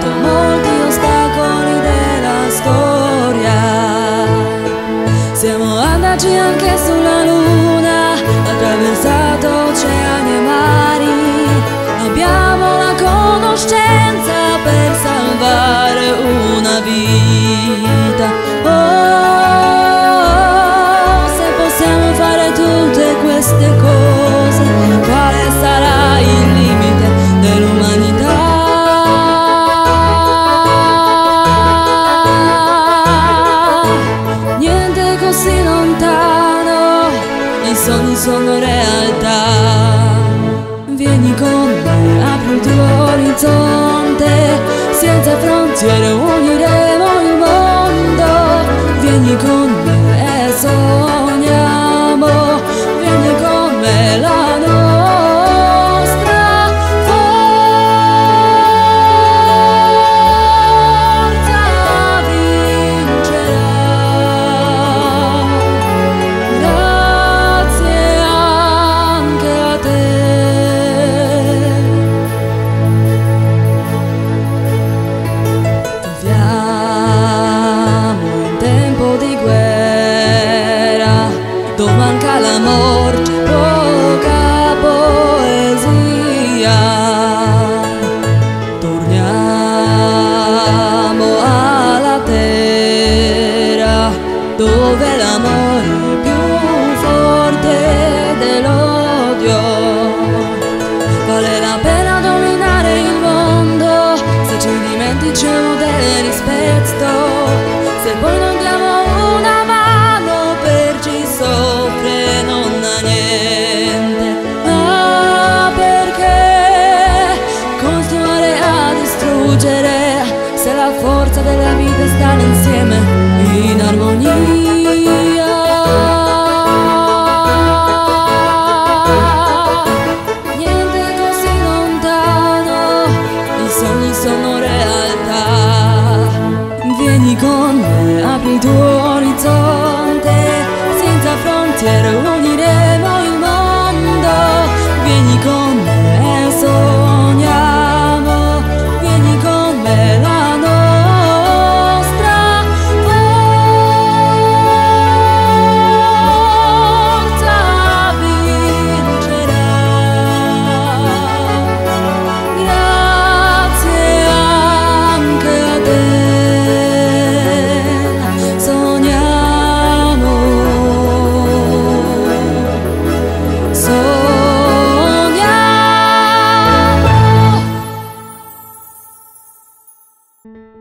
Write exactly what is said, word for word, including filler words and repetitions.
molti ostacoli della storia. Siamo andati anche sulla luna, attraversato oceani e mari. Abbiamo la conoscenza per salvare una vita. Oh, se possiamo fare tutte queste cose, quale sarà il limite dell'umanità? Niente così lontano, i sogni sono realtà. Vieni con me, apri il tuo orizzonte, senza frontiere uniremo il mondo. Vieni con me e sogniamo, vieni con me, la nostra forza vincerà. Grazie anche a te. Dove manca l'amor c'è poca poesia. Torniamo alla terra, dove l'amore è più forte dell'odio. Vale la pena dominare il mondo se ci dimentichiamo del rispetto, se poi non diamo una mano per chi soffre non ha niente. Ah, perché continuare a distruggere se la forza della vita sta insieme in armonia? Niente così lontano, i sogni sono realtà. Vieni con me, apri il tuo orizzonte, senza frontiere uniremo il mondo. Vieni con me e sogniamo, vieni con me, la nostra forza vincerà. Grazie anche a te. Sogniamo, sogniamo.